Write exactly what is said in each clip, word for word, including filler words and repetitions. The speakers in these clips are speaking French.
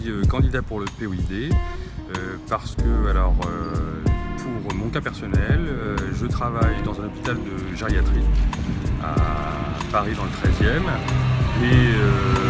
suis euh, candidat pour le P O I D euh, parce que, alors, euh, pour mon cas personnel, euh, je travaille dans un hôpital de gériatrie à Paris dans le treizième et euh,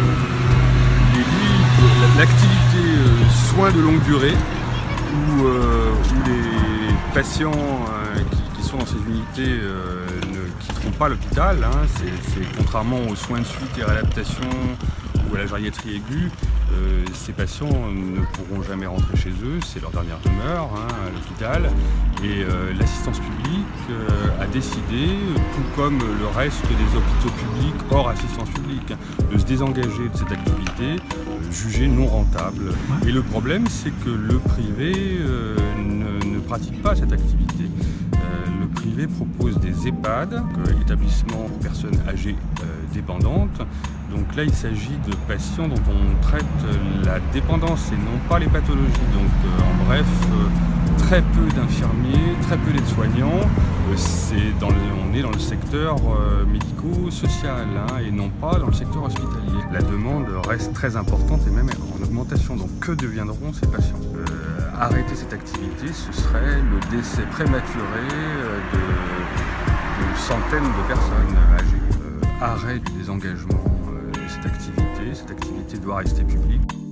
l'activité euh, soins de longue durée où, euh, où les patients euh, qui, qui sont dans ces unités euh, ne quitteront pas l'hôpital, hein, c'est contrairement aux soins de suite et réadaptation ou à la gériatrie aiguë, euh, ces patients ne pourront jamais rentrer chez eux, c'est leur dernière demeure hein, à l'hôpital. Et euh, l'assistance publique euh, a décidé, tout comme le reste des hôpitaux publics hors assistance publique, de se désengager de cette activité euh, jugée non rentable. Et le problème, c'est que le privé euh, ne, ne pratique pas cette activité. Euh, le privé propose des EHPAD, euh, établissements pour personnes âgées euh, dépendantes. Donc là, il s'agit de patients dont on traite la dépendance et non pas les pathologies. Donc euh, en bref, euh, très peu d'infirmiers, très peu d'aides-soignants. Euh, c'est dans le, on est dans le secteur euh, médico-social hein, et non pas dans le secteur hospitalier. La demande reste très importante et même en augmentation. Donc que deviendront ces patients? euh, Arrêter cette activité, ce serait le décès prématuré euh, de, de centaines de personnes âgées. Euh, arrêt du désengagement. Cette activité, cette activité doit rester publique.